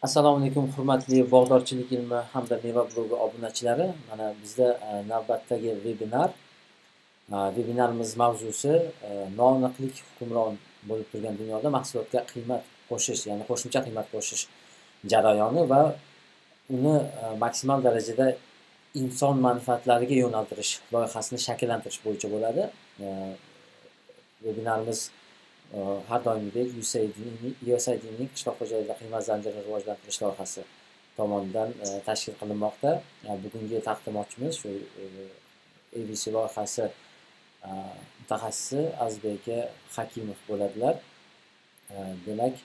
Assalomu alaykum, hurmatli bog'dorchilik ilmi hamda meva blogi obunachilari. Mana bizda navbatdagi vebinarimiz mavzusi noaniqlik hukmron bo'lib turgan dunyoda mahsulotga qiymat qo'shish, ya'ni qo'shimcha qiymat qo'shish jarayoni va uni maksimal darajada inson manfaatlariga yo'naltirish loyihasini shakllantirish bo'yicha bo'ladi. Vebinarimiz har doimgidek USAIDning qishloq xo'jaligida qiymat zanjirini rivojlantirish loyihasi tomonidan tashkil qilinmoqda. Bugungi taqdimotchimiz shu ABC loyihasi mutaxassisi Azizbek Hakimov bo'ladilar. Demak,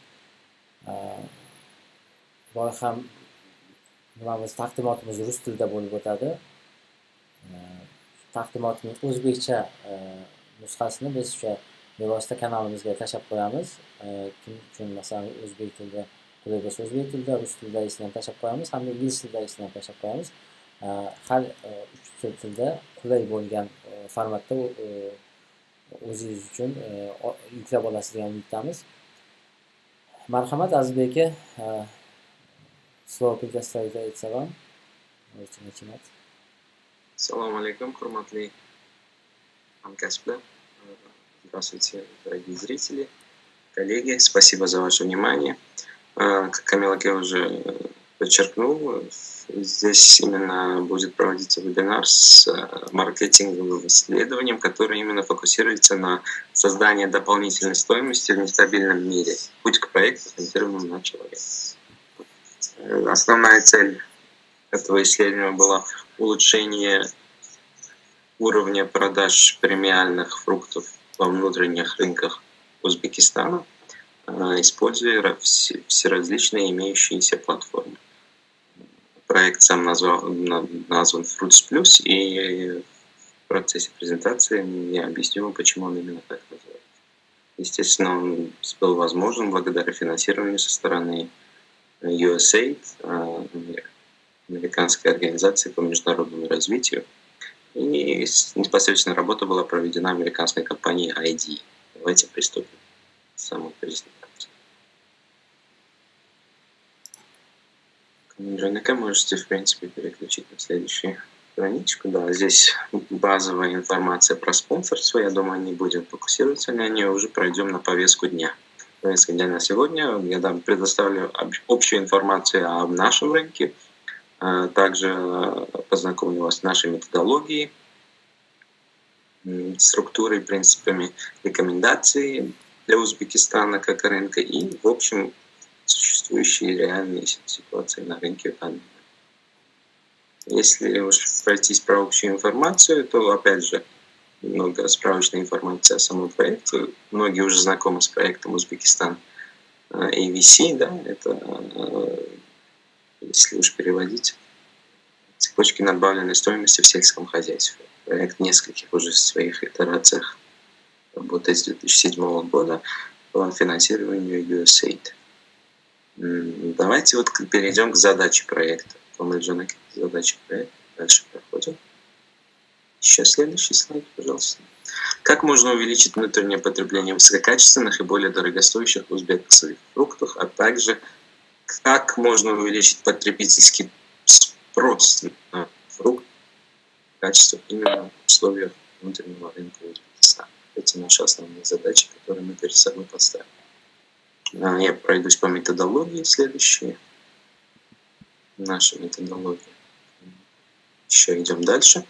loyiha taqdimotimiz rus tilida bo'lib o'tadi. Taqdimotning o'zbekcha nusxasini biz o'sha bevosita kanalimizga tashlab qo'yamiz. Kim uchun masalan o'zbek tilida qulay bo'lsa o'zbek tilida, rus tilidagisini ham tashlab qo'yamiz, hamda ingliz tilidagisini ham tashlab qo'yamiz. Har uch tilda qulay bo'lgan formatda o'zingiz uchun yuklab olasiz degan umiddamiz. Marhamat, Azizbek aka, слово предоставляется вам. Можете начинать. Ассаламу алейкум, хурматли хамкасбы. Здравствуйте, дорогие зрители, коллеги. Спасибо за ваше внимание. Как Камил уже подчеркнул, здесь именно будет проводиться вебинар с маркетинговым исследованием, которое именно фокусируется на создании дополнительной стоимости в нестабильном мире. Путь к проекту, ориентированному на человека. Основная цель этого исследования была улучшение уровня продаж премиальных фруктов во внутренних рынках Узбекистана, используя всеразличные имеющиеся платформы. Проект сам назван Fruits Plus, и в процессе презентации я объясню, почему он именно так называется. Естественно, он был возможен благодаря финансированию со стороны USAID, американской организации по международному развитию. И непосредственно работа была проведена американской компанией ID. Давайте приступим к самой презентации. Джоника, можете, в принципе, переключить на следующую страничку. Да, здесь базовая информация про спонсорство. Я думаю, не будем фокусироваться на ней, уже пройдем на повестку дня. Повестка дня на сегодня. Я предоставлю общую информацию об нашем рынке. Также познакомлю вас с нашей методологией, структурой, принципами рекомендаций для Узбекистана как рынка и, в общем, существующие реальные ситуации на рынке. Если уж пройтись про общую информацию, то, опять же, много справочной информации о самом проекте. Многие уже знакомы с проектом Узбекистан ABC, да, это, если уж переводить, цепочки надбавленной стоимости в сельском хозяйстве. Проект в нескольких уже своих итерациях работает с 2007 года по финансированию USAID. Давайте вот перейдем к задаче проекта. Задача проекта. Дальше проходим. Еще следующий слайд, пожалуйста. Как можно увеличить внутреннее потребление высококачественных и более дорогостоящих узбекских фруктов, а также как можно увеличить потребительский спрос на фрукты, качество именно в условиях внутреннего рынка Узбекистана. Это наши основные задачи, которые мы перед собой поставим. Я пройдусь по методологии следующие. Наша методология. Еще идем дальше.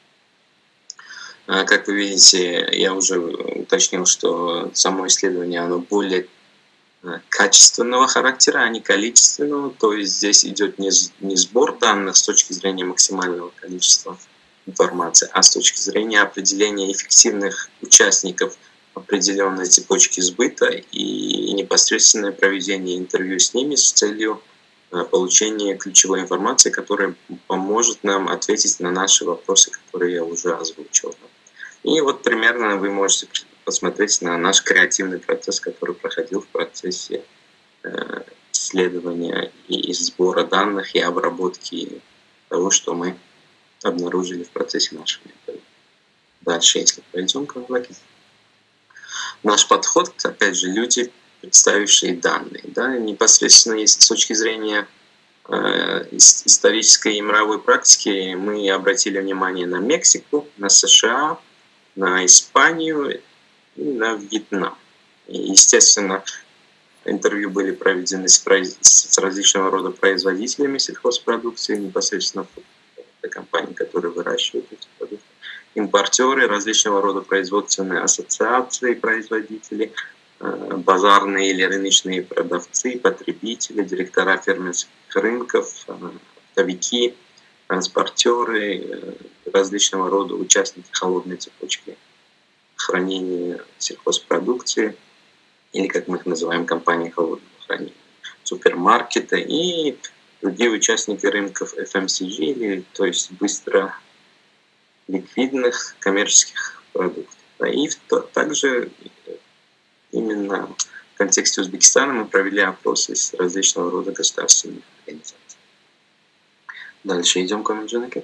Как вы видите, я уже уточнил, что само исследование оно более качественного характера, а не количественного. То есть здесь идет не сбор данных с точки зрения максимального количества информации, а с точки зрения определения эффективных участников определенной цепочки сбыта и непосредственное проведение интервью с ними с целью получения ключевой информации, которая поможет нам ответить на наши вопросы, которые я уже озвучил. И вот примерно вы можете посмотреть на наш креативный процесс, который проходил в процессе исследования и сбора данных и обработки того, что мы обнаружили в процессе нашего метода. Дальше, если пойдем к наш подход, опять же, люди представившие данные. Да, непосредственно, если с точки зрения исторической и мировой практики, мы обратили внимание на Мексику, на США, на Испанию и на Вьетнам. И, естественно, интервью были проведены с различного рода производителями сельхозпродукции, непосредственно компании, которые выращивают эти продукты, импортеры, различного рода производственные ассоциации производителей, базарные или рыночные продавцы, потребители, директора фермерских рынков, оптовики, транспортеры, различного рода участники холодной цепочки хранения сельхозпродукции, или, как мы их называем, компании холодного хранения, супермаркеты и другие участники рынков FMCG, или, то есть быстро ликвидных коммерческих продуктов. И также именно в контексте Узбекистана мы провели опросы с различного рода государственных организаций. Дальше идем к Каменджинаке.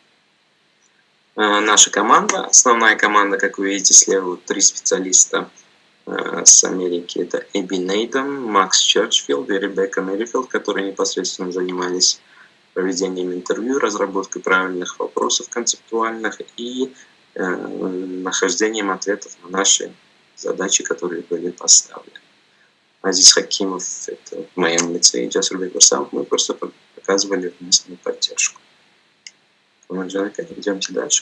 Наша команда, основная команда, как вы видите слева, 3 специалиста с Америки. Это Эбби Нейтон, Макс Черчфилд и Ребекка Мерифилд, которые непосредственно занимались проведением интервью, разработкой правильных вопросов концептуальных и нахождением ответов на наши задачи, которые были поставлены. Азиз Хакимов, это в моем лице, и Джасурбек Барсамов, мы просто показывали вместную поддержку. Идемте дальше.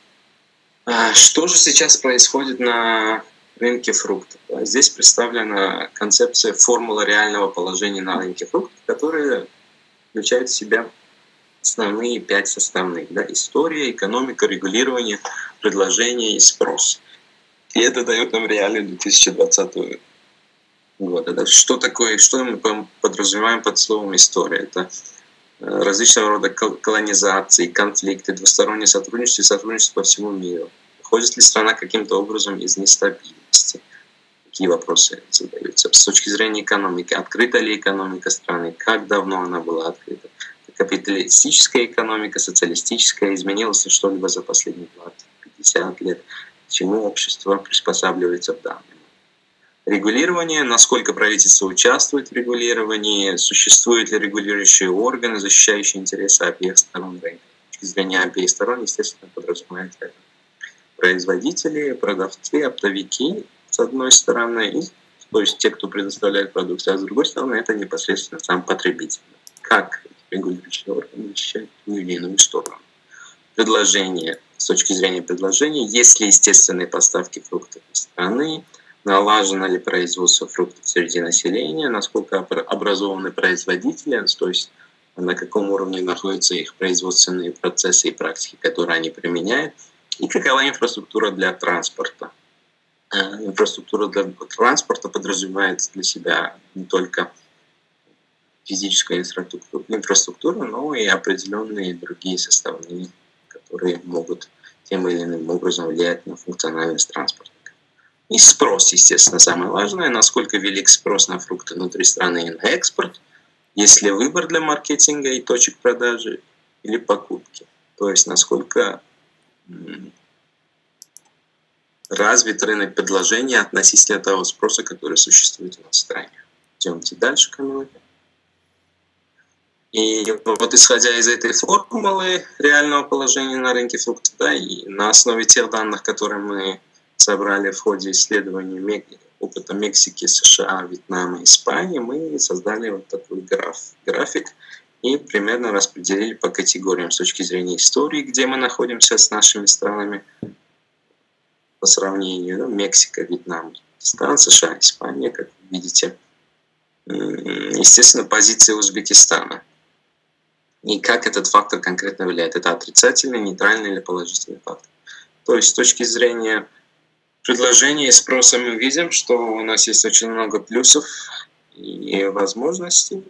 Что же сейчас происходит на рынке фруктов? Здесь представлена концепция формулы реального положения на рынке фруктов, которая включает в себя основные 5 составных. Да? История, экономика, регулирование, предложение и спрос. И это дает нам реалию 2020 года. Да? Что мы подразумеваем под словом «история»? Это различного рода колонизации, конфликты, двустороннее сотрудничество и сотрудничество по всему миру. Выходит ли страна каким-то образом из нестабильности? Какие вопросы задаются? С точки зрения экономики, открыта ли экономика страны? Как давно она была открыта? Капиталистическая экономика, социалистическая, изменилось ли что-либо за последние 20-50 лет? К чему общество приспосабливается в данный момент? Регулирование, насколько правительство участвует в регулировании, существуют ли регулирующие органы, защищающие интересы обеих сторон рынка. С точки зрения обеих сторон, естественно, подразумевается производители, продавцы, оптовики, с одной стороны, и, то есть те, кто предоставляет продукцию, а с другой стороны, это непосредственно сам потребитель. Как регулирующие органы защищают ту или иную сторону. Предложение, с точки зрения предложения, есть ли естественные поставки фруктов из страны, налажено ли производство фруктов среди населения, насколько образованы производители, то есть на каком уровне находятся их производственные процессы и практики, которые они применяют, и какова инфраструктура для транспорта. Инфраструктура для транспорта подразумевает для себя не только физическую инфраструктуру, но и определенные другие составные, которые могут тем или иным образом влиять на функциональность транспорта. И спрос, естественно, самое важное, насколько велик спрос на фрукты внутри страны и на экспорт, есть ли выбор для маркетинга и точек продажи или покупки. То есть насколько развит рынок предложения относительно того спроса, который существует у нас в стране. Идемте дальше, Камила. И вот исходя из этой формулы реального положения на рынке фруктов, да, и на основе тех данных, которые мы собрали в ходе исследований опыта Мексики, США, Вьетнама, Испании, мы создали вот такой график и примерно распределили по категориям с точки зрения истории, где мы находимся с нашими странами по сравнению. Ну, Мексика, Вьетнам, Узбекистан, США, Испания, как вы видите. Естественно, позиция Узбекистана. И как этот фактор конкретно влияет? Это отрицательный, нейтральный или положительный фактор? То есть с точки зрения предложения и спроса мы видим, что у нас есть очень много плюсов и возможностей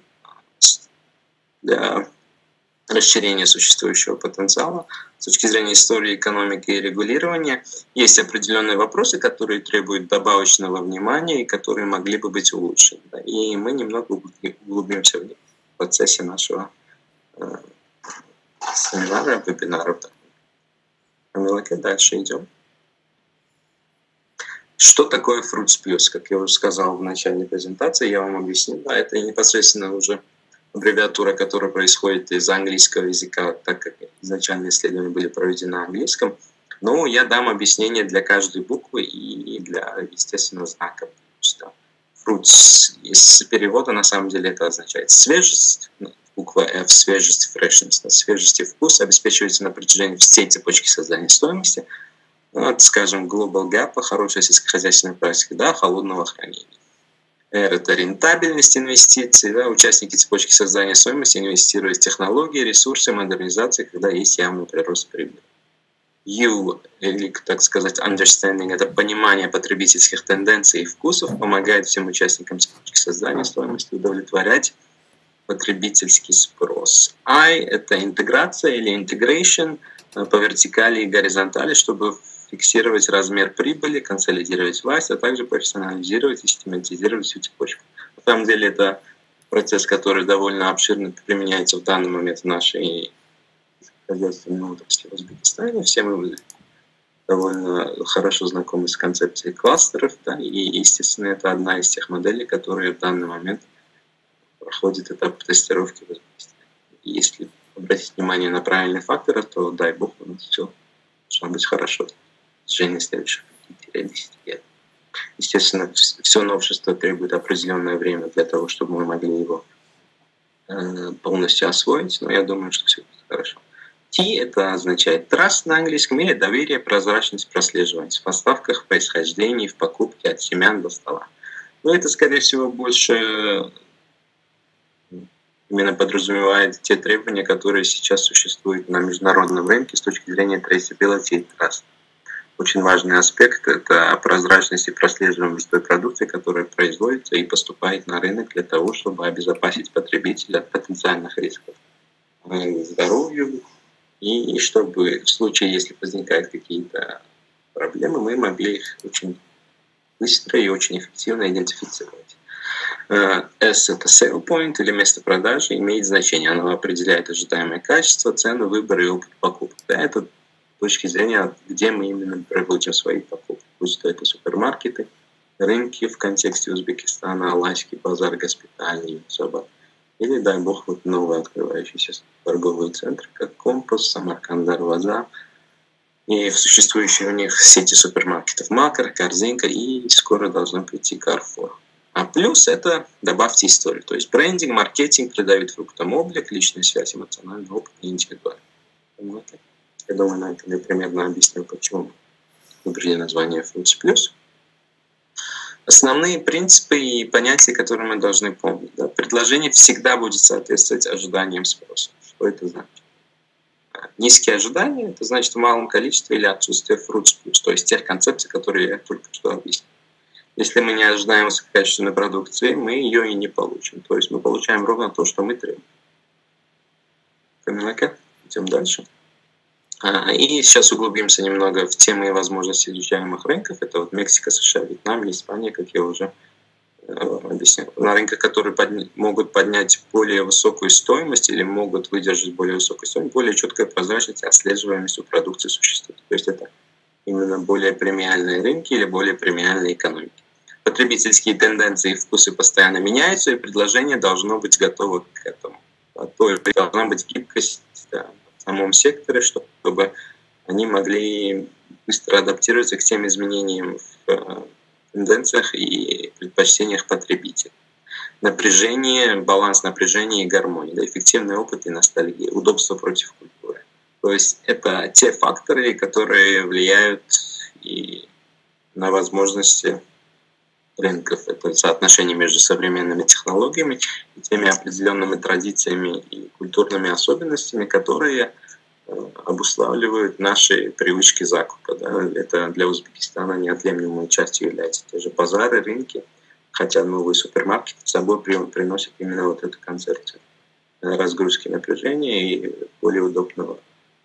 для расширения существующего потенциала. С точки зрения истории, экономики и регулирования есть определенные вопросы, которые требуют добавочного внимания и которые могли бы быть улучшены. И мы немного углубимся в процессе нашего семинара, вебинара. Дальше идем. Что такое Fruits Plus? Как я уже сказал в начале презентации, я вам объяснил. Да, это непосредственно уже аббревиатура, которая происходит из английского языка, так как изначально исследования были проведены на английском. Но я дам объяснение для каждой буквы и для, естественно, знака. Fruits из перевода на самом деле это означает свежесть, буква F, свежесть, freshness, свежесть и вкус обеспечивается на протяжении всей цепочки создания стоимости. Вот, скажем, global gap, хорошая сельскохозяйственная практика, да, холодного хранения. R – это рентабельность инвестиций, да, участники цепочки создания стоимости инвестируют в технологии, ресурсы, модернизации, когда есть явный прирост прибыли. U, или, так сказать, understanding – это понимание потребительских тенденций и вкусов, помогает всем участникам цепочки создания стоимости удовлетворять потребительский спрос. I – это интеграция или integration по вертикали и горизонтали, чтобы фиксировать размер прибыли, консолидировать власть, а также профессионализировать и систематизировать всю цепочку. На самом деле это процесс, который довольно обширно применяется в данный момент в нашей хозяйственной отрасли в Узбекистане. Все мы довольно хорошо знакомы с концепцией кластеров, да, и, естественно, это одна из тех моделей, которые в данный момент проходит этап тестировки в Узбекистане. И если обратить внимание на правильные факторы, то, дай бог, у нас все должно быть хорошо в течение следующих 5-10 лет. Естественно, все новшество требует определенное время для того, чтобы мы могли его полностью освоить, но я думаю, что все будет хорошо. T – это означает trust на английском, или доверие, прозрачность, прослеживание в поставках, в происхождении, в покупке от семян до стола. Но это, скорее всего, больше именно подразумевает те требования, которые сейчас существуют на международном рынке с точки зрения traceability и trust. Очень важный аспект – это прозрачность и прослеживаемость той продукции, которая производится и поступает на рынок для того, чтобы обезопасить потребителя от потенциальных рисков здоровью, и чтобы в случае, если возникают какие-то проблемы, мы могли их очень быстро и очень эффективно идентифицировать. S – это sale point или место продажи, имеет значение. Оно определяет ожидаемое качество, цену, выбор и опыт покупки. Да, это с точки зрения, где мы именно проводим свои покупки. Пусть то это супермаркеты, рынки в контексте Узбекистана, Алайский базар, госпитальный, Собор. Или, дай бог, вот новые открывающиеся торговые центры, как Компас, Самарканд, Дарваза, и существующие у них сети супермаркетов Макар, Корзинка, и скоро должно прийти Carrefour. А плюс это добавьте историю. То есть брендинг, маркетинг придают фруктам облик, личную связь, эмоциональный опыт и индивидуальный. Я думаю, на этом я примерно объяснил, почему выбрали название Fruits Plus. Основные принципы и понятия, которые мы должны помнить. Да. Предложение всегда будет соответствовать ожиданиям спроса. Что это значит? Низкие ожидания – это значит в малом количестве или отсутствие Fruits Plus, то есть тех концепций, которые я только что объяснил. Если мы не ожидаем высококачественной продукции, мы ее и не получим. То есть мы получаем ровно то, что мы требуем. Понимаете? Идем дальше. И сейчас углубимся немного в темы и возможности изучаемых рынков. Это вот Мексика, США, Вьетнам, Испания, как я уже объяснил. На рынках, которые могут поднять более высокую стоимость или могут выдержать более высокую стоимость, более четкая прозрачность и отслеживаемость у продукции существует. То есть это именно более премиальные рынки или более премиальные экономики. Потребительские тенденции и вкусы постоянно меняются, и предложение должно быть готово к этому. То есть должна быть гибкость в самом секторе, чтобы они могли быстро адаптироваться к тем изменениям в тенденциях и предпочтениях потребителей. Напряжение, баланс напряжения и гармонии, да, эффективный опыт и ностальгия, удобство против культуры. То есть это те факторы, которые влияют и на возможности рынков. Это соотношение между современными технологиями и теми определенными традициями и культурными особенностями, которые обуславливают наши привычки закупа. Да. Это для Узбекистана неотъемлемой частью является. Те же базары, рынки, хотя новые супермаркеты с собой приносят именно вот эту концепцию разгрузки напряжения и более удобного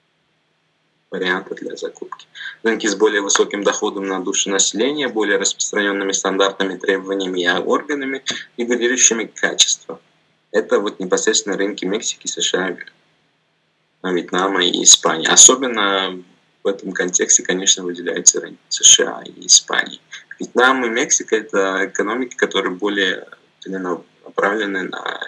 варианта для закупки. Рынки с более высоким доходом на душу населения, более распространенными стандартными требованиями и органами, регулирующими качество. Это вот непосредственно рынки Мексики, США, Вьетнама и Испании. Особенно в этом контексте, конечно, выделяются рынки США и Испании. Вьетнам и Мексика – это экономики, которые более направлены на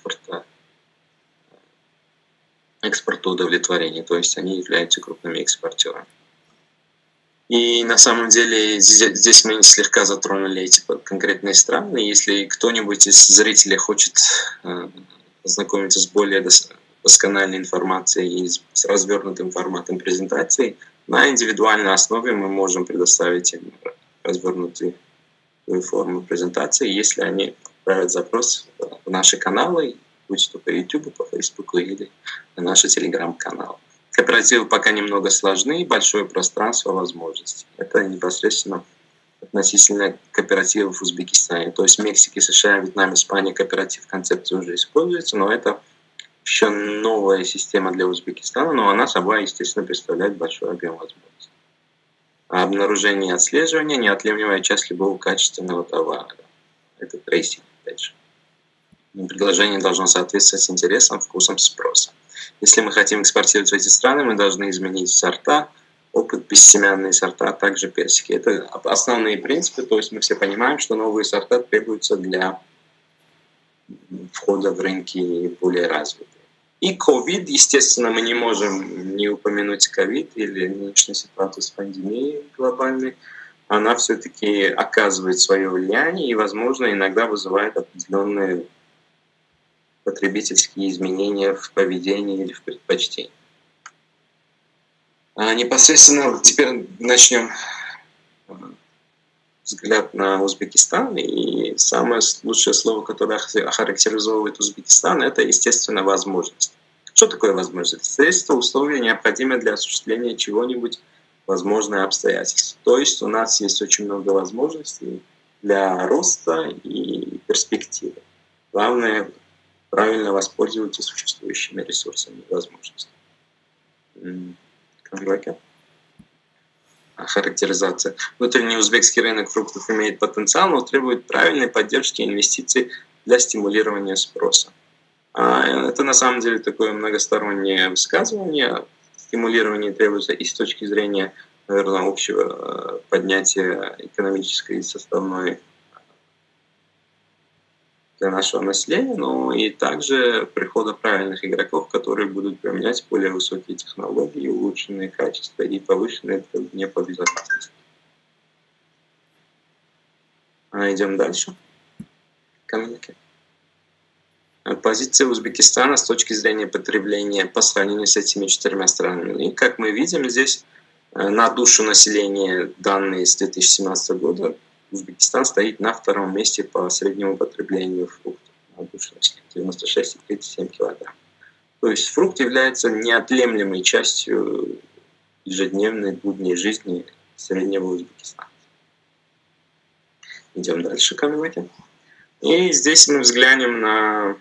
экспортоудовлетворение, то есть они являются крупными экспортерами. И на самом деле здесь мы слегка затронули эти конкретные страны. Если кто-нибудь из зрителей хочет ознакомиться с более доскональной информацией и с развернутым форматом презентации, на индивидуальной основе мы можем предоставить им развернутую форму презентации, если они отправят запрос в наши каналы, будь то по YouTube, по Facebook или на наши телеграм-каналы. Кооперативы пока немного сложны, большое пространство возможностей. Это непосредственно относительно кооперативов в Узбекистане. То есть в Мексике, США, Вьетнаме, Испании кооператив концепция уже используется, но это еще новая система для Узбекистана, но она собой, естественно, представляет большой объем возможностей. Обнаружение и отслеживание, неотъемлемая часть любого качественного товара. Это трейсинг, опять же. Предложение должно соответствовать интересам, вкусам, спросам. Если мы хотим экспортировать в эти страны, мы должны изменить сорта, опыт бессемянные сорта, а также персики. Это основные принципы, то есть мы все понимаем, что новые сорта требуются для входа в рынки более развитые. И ковид, естественно, мы не можем не упомянуть ковид или нынешнюю ситуацию с пандемией глобальной. Она все-таки оказывает свое влияние и, возможно, иногда вызывает определенные потребительские изменения в поведении или в предпочтении. Непосредственно теперь начнем взгляд на Узбекистан. И самое лучшее слово, которое охарактеризовывает Узбекистан, это, естественно, возможность. Что такое возможность? Средства, условия, необходимые для осуществления чего-нибудь, возможные обстоятельства. То есть у нас есть очень много возможностей для роста и перспективы. Главное – правильно воспользоваться существующими ресурсами и возможностями. Характеризация. Внутренний узбекский рынок фруктов имеет потенциал, но требует правильной поддержки и инвестиций для стимулирования спроса. Это на самом деле такое многостороннее высказывание. Стимулирование требуется и с точки зрения, наверное, общего поднятия экономической составной для нашего населения, но и также прихода правильных игроков, которые будут применять более высокие технологии, улучшенные качества и повышенные требования по безопасности. Идем дальше. Позиция Узбекистана с точки зрения потребления по сравнению с этими 4 странами. И как мы видим, здесь на душу населения данные с 2017 года Узбекистан стоит на 2-м месте по среднему потреблению фруктов на душу населения, 96,37 кг. То есть фрукт является неотъемлемой частью ежедневной будней жизни среднего Узбекистана. Идем дальше, камилаки. И здесь мы взглянем на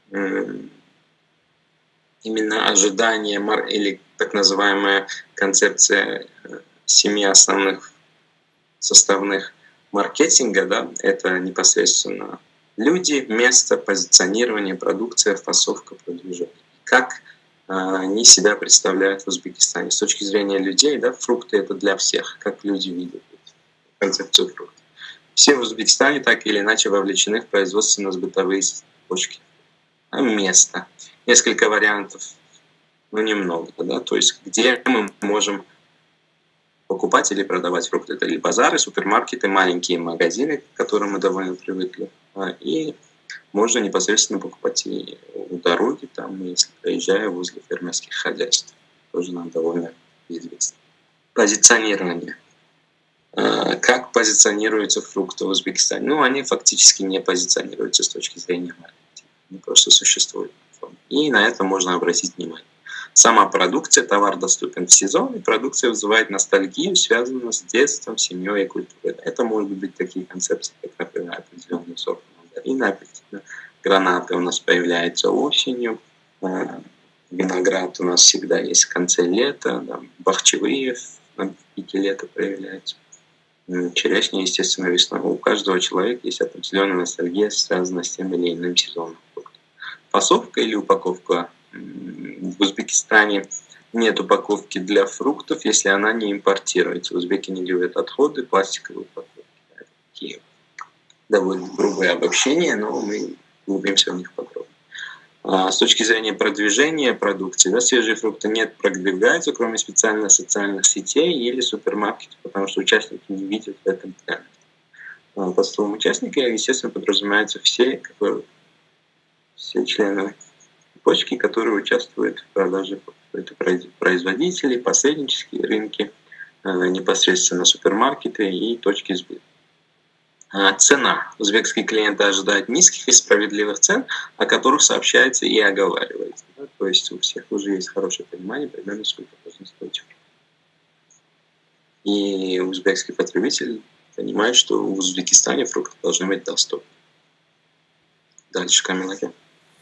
именно ожидания или так называемая концепция 7 основных составных маркетинга, да, это непосредственно люди, место, позиционирование, продукция, фасовка, продвижение. Как они себя представляют в Узбекистане. С точки зрения людей, да, фрукты это для всех, как люди видят концепцию фруктов. Все в Узбекистане так или иначе вовлечены в производственно-бытовые цепочки. Место. Несколько вариантов, но немного, да, то есть где мы можем покупать или продавать фрукты. Это или базары, супермаркеты, маленькие магазины, к которым мы довольно привыкли. И можно непосредственно покупать и у дороги, там, если проезжая возле фермерских хозяйств. Тоже нам довольно известно. Позиционирование. Как позиционируются фрукты в Узбекистане? Ну, они фактически не позиционируются с точки зрения маркетинга. Они просто существуют. И на это можно обратить внимание. Сама продукция, товар доступен в сезон, и продукция вызывает ностальгию, связанную с детством, семьей и культурой. Это могут быть такие концепции, как, например, определенный сорт мандарина, апельсина, гранаты у нас появляются осенью, виноград у нас всегда есть в конце лета, бахчевые в пике лета проявляются, черешня, естественно, весной. У каждого человека есть определенная ностальгия, связанная с тем или иным сезоном. Фасовка или упаковка. В Узбекистане нет упаковки для фруктов, если она не импортируется. Узбеки не любят отходы, пластиковые упаковки. Это такие довольно грубые обобщения, но мы углубимся в них подробно. С точки зрения продвижения продукции, да, свежие фрукты нет продвигаются, кроме специальных социальных сетей или супермаркетов, потому что участники не видят в этом тренд. Под словом участника, естественно, подразумеваются все члены цепочки, которые участвуют в продаже. Это производители, посреднические рынки, непосредственно супермаркеты и точки сбыта. Цена. Узбекские клиенты ожидают низких и справедливых цен, о которых сообщается и оговаривается. Да? То есть у всех уже есть хорошее понимание, примерно сколько должен стоить. И узбекский потребитель понимает, что в Узбекистане фрукты должны быть доступны. Дальше, Камилаке.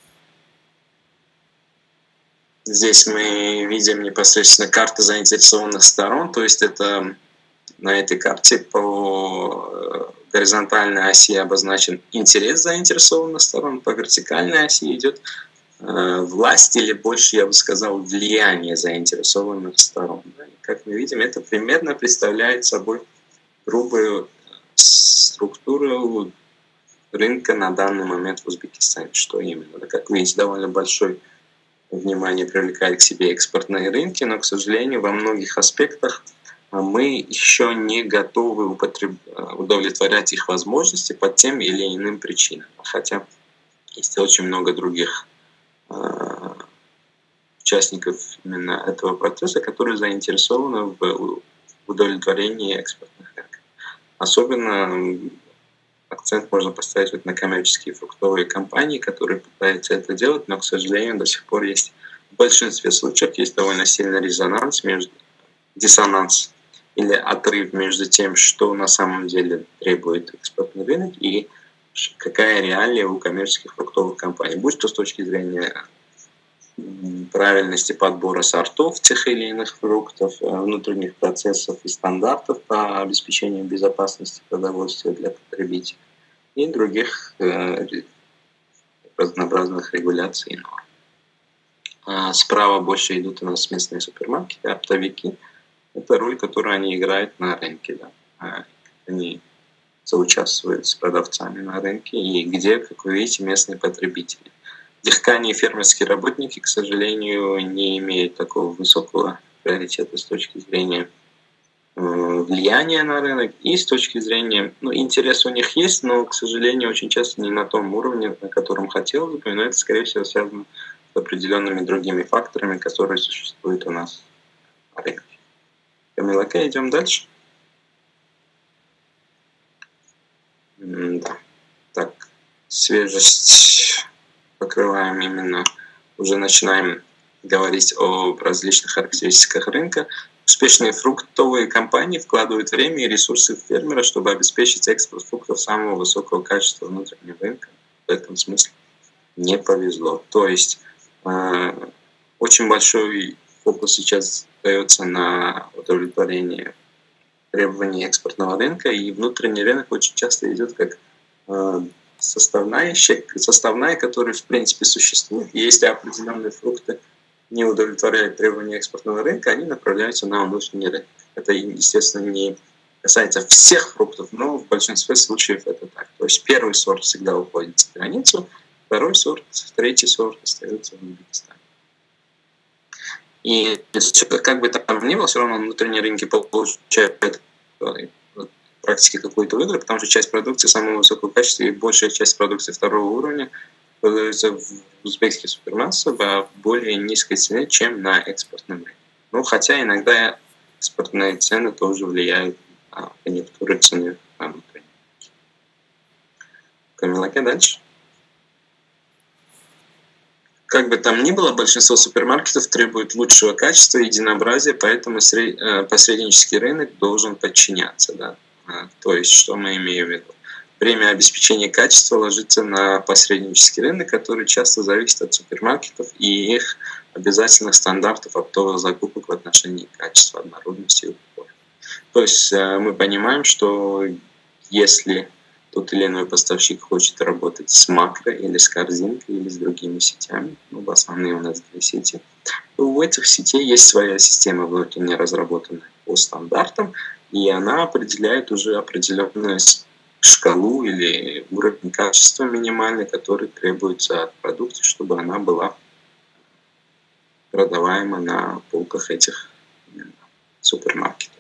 Здесь мы видим непосредственно карты заинтересованных сторон, то есть это на этой карте по горизонтальной оси обозначен интерес заинтересованных сторон, по вертикальной оси идет власть или больше, я бы сказал, влияние заинтересованных сторон. Как мы видим, это примерно представляет собой грубую структуру рынка на данный момент в Узбекистане. Что именно? Как вы видите, довольно большое внимание привлекает к себе экспортные рынки, но, к сожалению, во многих аспектах мы еще не готовы удовлетворять их возможности по тем или иным причинам. Хотя есть очень много других участников именно этого процесса, которые заинтересованы в удовлетворении экспортных рынков. Особенно акцент можно поставить вот на коммерческие фруктовые компании, которые пытаются это делать, но, к сожалению, до сих пор есть в большинстве случаев есть довольно сильный диссонанс или отрыв между тем, что на самом деле требует экспортный рынок и какая реалия у коммерческих фруктовых компаний. Будь то с точки зрения правильности подбора сортов тех или иных фруктов, внутренних процессов и стандартов по обеспечению безопасности продовольствия для потребителей и других разнообразных регуляций и норм. Справа больше идут у нас местные супермаркеты, оптовики. Это роль, которую они играют на рынке. Да. Они соучаствуют с продавцами на рынке, и где, как вы видите, местные потребители. Дихкани и фермерские работники, к сожалению, не имеют такого высокого приоритета с точки зрения влияния на рынок и с точки зрения, интерес у них есть, но, к сожалению, очень часто не на том уровне, на котором хотелось бы, но это, скорее всего, связано с определенными другими факторами, которые существуют у нас на рынке. Камилаке, идем дальше. Да. Так, свежесть покрываем именно, уже начинаем говорить о различных характеристиках рынка. Успешные фруктовые компании вкладывают время и ресурсы фермера, чтобы обеспечить экспорт фруктов самого высокого качества внутреннего рынка. В этом смысле не повезло. То есть очень большой фокус сейчас дается на удовлетворение требований экспортного рынка, и внутренний рынок очень часто идет как составная, которая в принципе существует. И если определенные фрукты не удовлетворяют требования экспортного рынка, они направляются на внутренний рынок. Это, естественно, не касается всех фруктов, но в большинстве случаев это так. То есть первый сорт всегда уходит за границу, второй сорт, третий сорт остается в Узбекистане. И как бы там ни было, все равно внутренние рынки получают практически какую-то выгоду, потому что часть продукции самого высокого качества и большая часть продукции второго уровня продается в узбекских супермаркетах по более низкой цене, чем на экспортном рынке. Хотя иногда экспортные цены тоже влияют на конъюнктуру цены на внутреннем рынке. Камилаке, дальше. Как бы там ни было, большинство супермаркетов требует лучшего качества и единообразия, поэтому посреднический рынок должен подчиняться. Да? То есть, что мы имеем в виду? Время обеспечения качества ложится на посреднический рынок, который часто зависит от супермаркетов и их обязательных стандартов оптовых закупок в отношении качества, однородности и упаковки. То есть мы понимаем, что если тот или иной поставщик хочет работать с макро или с корзинкой или с другими сетями, основные у нас две сети, то у этих сетей есть своя система внутренне разработанная по стандартам, и она определяет уже определенную шкалу или уровень качества минимальный, который требуется от продукции, чтобы она была продаваема на полках этих супермаркетов.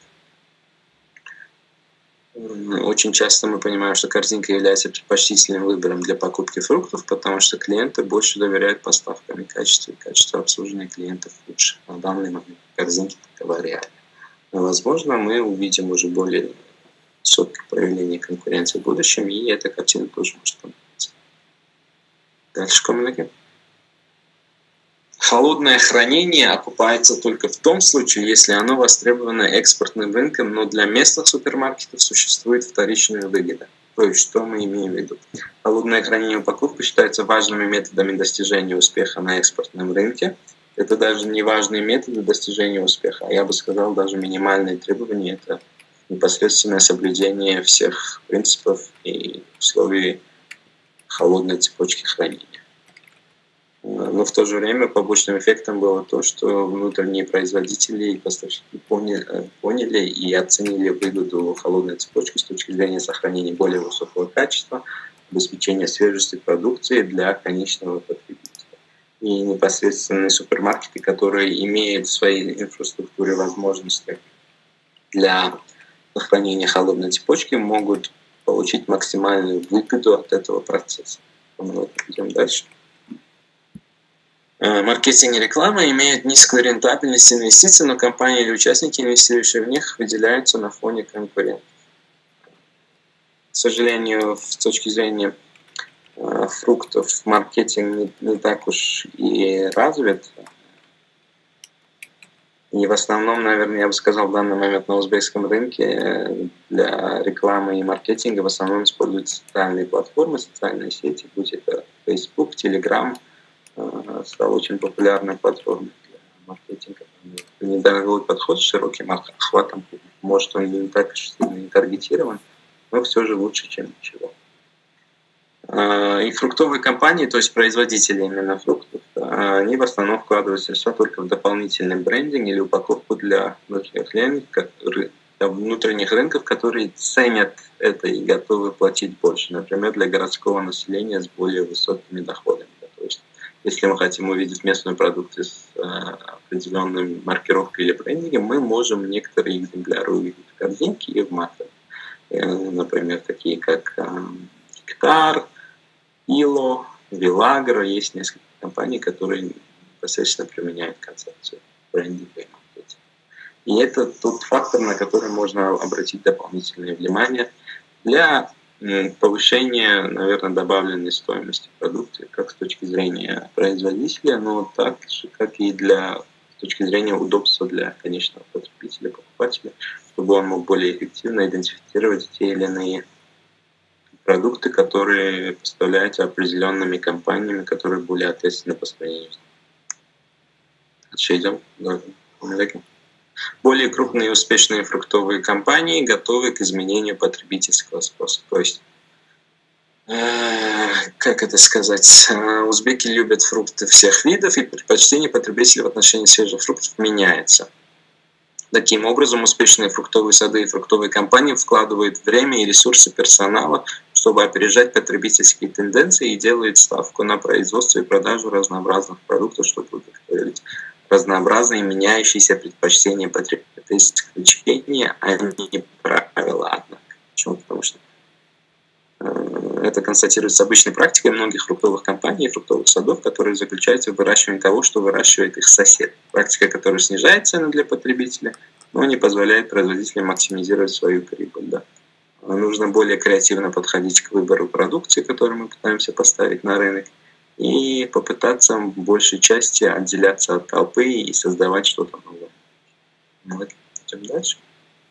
Очень часто мы понимаем, что корзинка является предпочтительным выбором для покупки фруктов, потому что клиенты больше доверяют поставкам и качество обслуживания клиентов лучше. На данный момент корзинки такова реально. Но, возможно, мы увидим уже более высокое проявление конкуренции в будущем, и эта картина тоже может поменяться. Дальше, коммуникация. Холодное хранение окупается только в том случае, если оно востребовано экспортным рынком, но для местных супермаркетов существует вторичная выгода. То есть, что мы имеем в виду? Холодное хранение и упаковка считаются важными методами достижения успеха на экспортном рынке. Это даже не важные методы достижения успеха, а я бы сказал, даже минимальные требования – это непосредственное соблюдение всех принципов и условий холодной цепочки хранения. Но в то же время побочным эффектом было то, что внутренние производители и поставщики поняли и оценили выгоду холодной цепочки с точки зрения сохранения более высокого качества, обеспечения свежести продукции для конечного потребителя. И непосредственные супермаркеты, которые имеют в своей инфраструктуре возможности для сохранения холодной цепочки, могут получить максимальную выгоду от этого процесса. Идем дальше. Маркетинг и реклама имеют низкую рентабельность инвестиций, но компании или участники, инвестирующие в них, выделяются на фоне конкурентов. К сожалению, с точки зрения фруктов маркетинг не так уж и развит. И в основном, наверное, я бы сказал, в данный момент на узбекском рынке для рекламы и маркетинга в основном используют социальные платформы, социальные сети, будь это Facebook, Telegram. Стала очень популярной платформой для маркетинга. Недорогой подход с широким охватом. Может, он не так сильно не таргетирован, но все же лучше, чем ничего. И фруктовые компании, то есть производители именно фруктов, они в основном вкладывают средства только в дополнительный брендинг или упаковку для внутренних рынков, которые ценят это и готовы платить больше. Например, для городского населения с более высокими доходами. То есть, если мы хотим увидеть местную продукцию с определенной маркировкой или брендингом, мы можем некоторые экземпляры увидеть в корзинке и в марках. Например, такие как Гектар, Ило, Вилагро. Есть несколько компаний, которые непосредственно применяют концепцию брендинга и маркетинга. И это тот фактор, на который можно обратить дополнительное внимание для повышения, наверное, добавленной стоимости продукции, как с точки зрения производителя, но так же, как и с точки зрения удобства для конечного потребителя, покупателя, чтобы он мог более эффективно идентифицировать те или иные продукты, которые поставляются определенными компаниями, которые более ответственны по своей. Дальше идем. Более крупные и успешные фруктовые компании готовы к изменению потребительского спроса. То есть, как это сказать, узбеки любят фрукты всех видов, и предпочтение потребителей в отношении свежих фруктов меняется. Таким образом, успешные фруктовые сады и фруктовые компании вкладывают время и ресурсы персонала, чтобы опережать потребительские тенденции, и делают ставку на производство и продажу разнообразных продуктов, чтобы удовлетворить разнообразные меняющиеся предпочтения потребителей. То есть исключения, а не правила, однако. Почему? Потому что это констатируется обычной практикой многих фруктовых компаний и фруктовых садов, которые заключаются в выращивании того, что выращивает их сосед. Практика, которая снижает цены для потребителя, но не позволяет производителям максимизировать свою прибыль. Да. Нужно более креативно подходить к выбору продукции, которую мы пытаемся поставить на рынок, и попытаться в большей части отделяться от толпы и создавать что-то новое. Вот, идем дальше.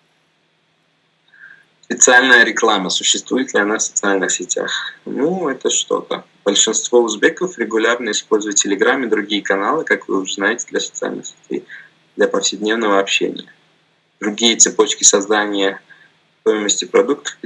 Специальная реклама. Существует ли она в социальных сетях? Ну, это что-то. Большинство узбеков регулярно используют Telegram и другие каналы, как вы уже знаете, для социальных сетей, для повседневного общения. Другие цепочки создания стоимости продуктов